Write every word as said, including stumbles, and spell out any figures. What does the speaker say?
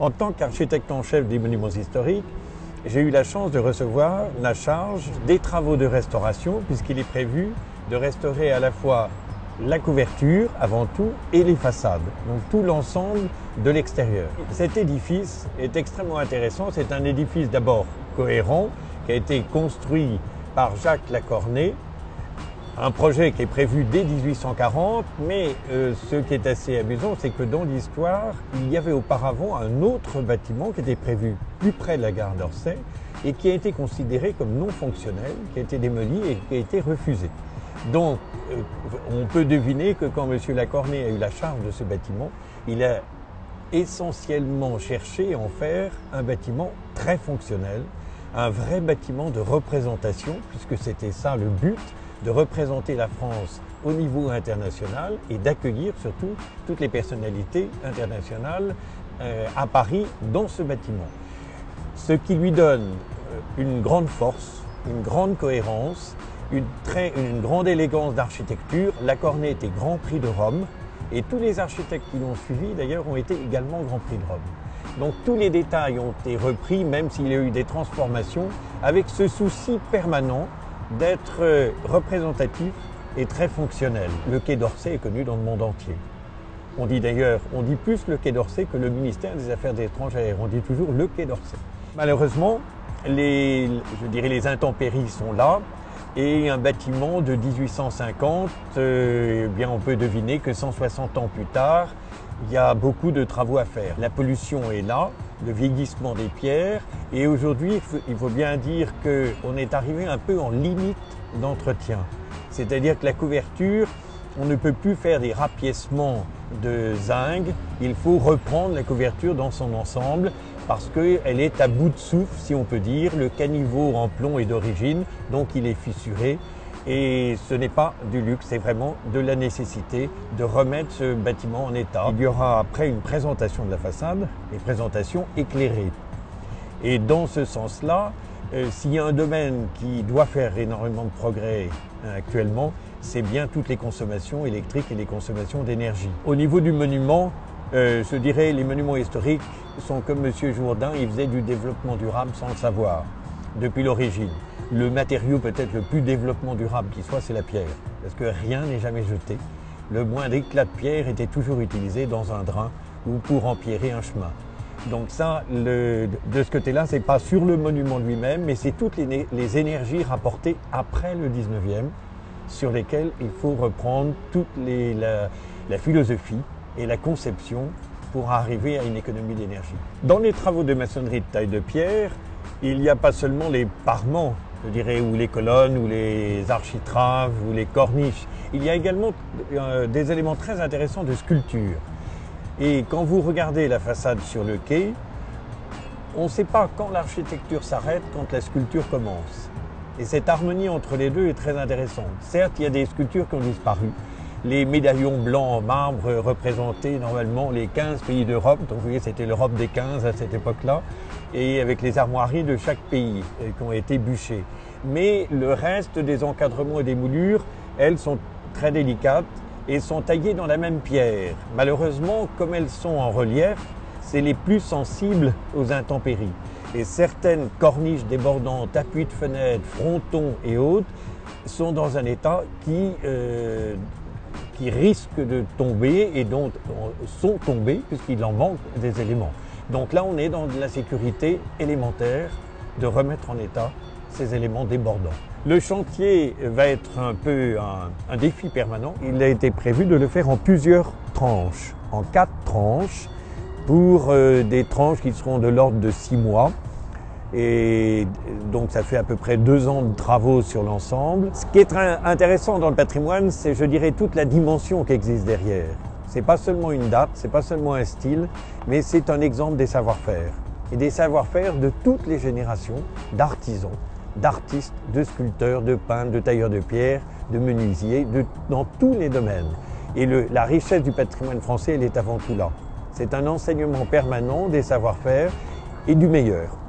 En tant qu'architecte en chef des monuments historiques, j'ai eu la chance de recevoir la charge des travaux de restauration, puisqu'il est prévu de restaurer à la fois la couverture avant tout et les façades, donc tout l'ensemble de l'extérieur. Cet édifice est extrêmement intéressant. C'est un édifice d'abord cohérent qui a été construit par Jacques Lacornay, un projet qui est prévu dès mille huit cent quarante, mais euh, ce qui est assez amusant, c'est que dans l'histoire, il y avait auparavant un autre bâtiment qui était prévu plus près de la gare d'Orsay et qui a été considéré comme non fonctionnel, qui a été démoli et qui a été refusé. Donc, euh, on peut deviner que quand M. Lacornay a eu la charge de ce bâtiment, il a essentiellement cherché à en faire un bâtiment très fonctionnel, un vrai bâtiment de représentation, puisque c'était ça le but, de représenter la France au niveau international et d'accueillir surtout toutes les personnalités internationales euh, à Paris dans ce bâtiment. Ce qui lui donne une grande force, une grande cohérence, une, très, une grande élégance d'architecture. Lacornay était Grand Prix de Rome et tous les architectes qui l'ont suivi d'ailleurs ont été également Grand Prix de Rome. Donc tous les détails ont été repris, même s'il y a eu des transformations, avec ce souci permanent d'être représentatif et très fonctionnel. Le Quai d'Orsay est connu dans le monde entier. On dit d'ailleurs, on dit plus le Quai d'Orsay que le ministère des Affaires étrangères. On dit toujours le Quai d'Orsay. Malheureusement, les, je dirais les intempéries sont là et un bâtiment de mille huit cent cinquante, euh, eh bien on peut deviner que cent soixante ans plus tard, il y a beaucoup de travaux à faire. La pollution est là, le vieillissement des pierres, et aujourd'hui, il faut bien dire qu'on est arrivé un peu en limite d'entretien. C'est-à-dire que la couverture, on ne peut plus faire des rapiècements de zinc, il faut reprendre la couverture dans son ensemble parce qu'elle est à bout de souffle, si on peut dire. Le caniveau en plomb est d'origine, donc il est fissuré. Et ce n'est pas du luxe, c'est vraiment de la nécessité de remettre ce bâtiment en état. Il y aura après une présentation de la façade, une présentation éclairée. Et dans ce sens-là, euh, s'il y a un domaine qui doit faire énormément de progrès euh, actuellement, c'est bien toutes les consommations électriques et les consommations d'énergie. Au niveau du monument, euh, je dirais les monuments historiques sont comme M. Jourdain, il faisait du développement durable sans le savoir, depuis l'origine. Le matériau peut-être le plus développement durable qui soit, c'est la pierre, parce que rien n'est jamais jeté. Le moindre éclat de pierre était toujours utilisé dans un drain ou pour empierrer un chemin. Donc ça, le, de ce côté-là, c'est pas sur le monument lui-même, mais c'est toutes les, les énergies rapportées après le dix-neuvième, sur lesquelles il faut reprendre toute les, la, la philosophie et la conception pour arriver à une économie d'énergie. Dans les travaux de maçonnerie de taille de pierre, il n'y a pas seulement les parements, je dirais, ou les colonnes, ou les architraves, ou les corniches. Il y a également euh, des éléments très intéressants de sculpture. Et quand vous regardez la façade sur le quai, on ne sait pas quand l'architecture s'arrête, quand la sculpture commence. Et cette harmonie entre les deux est très intéressante. Certes, il y a des sculptures qui ont disparu. Les médaillons blancs en marbre représentaient normalement les quinze pays d'Europe. Donc vous voyez, c'était l'Europe des quinze à cette époque-là. Et avec les armoiries de chaque pays qui ont été bûchées. Mais le reste des encadrements et des moulures, elles sont très délicates et sont taillées dans la même pierre. Malheureusement, comme elles sont en relief, c'est les plus sensibles aux intempéries. Et certaines corniches débordantes, appuis de fenêtres, frontons et autres sont dans un état qui, euh, qui risque de tomber et dont sont tombés puisqu'il en manque des éléments. Donc là, on est dans de la sécurité élémentaire de remettre en état ces éléments débordants. Le chantier va être un peu un, un défi permanent. Il a été prévu de le faire en plusieurs tranches, en quatre tranches, pour euh, des tranches qui seront de l'ordre de six mois. Et donc ça fait à peu près deux ans de travaux sur l'ensemble. Ce qui est très intéressant dans le patrimoine, c'est, je dirais, toute la dimension qui existe derrière. C'est pas seulement une date, c'est pas seulement un style, mais c'est un exemple des savoir-faire. Et des savoir-faire de toutes les générations d'artisans, d'artistes, de sculpteurs, de peintres, de tailleurs de pierre, de menuisiers, de, dans tous les domaines. Et le, la richesse du patrimoine français, elle est avant tout là. C'est un enseignement permanent des savoir-faire et du meilleur.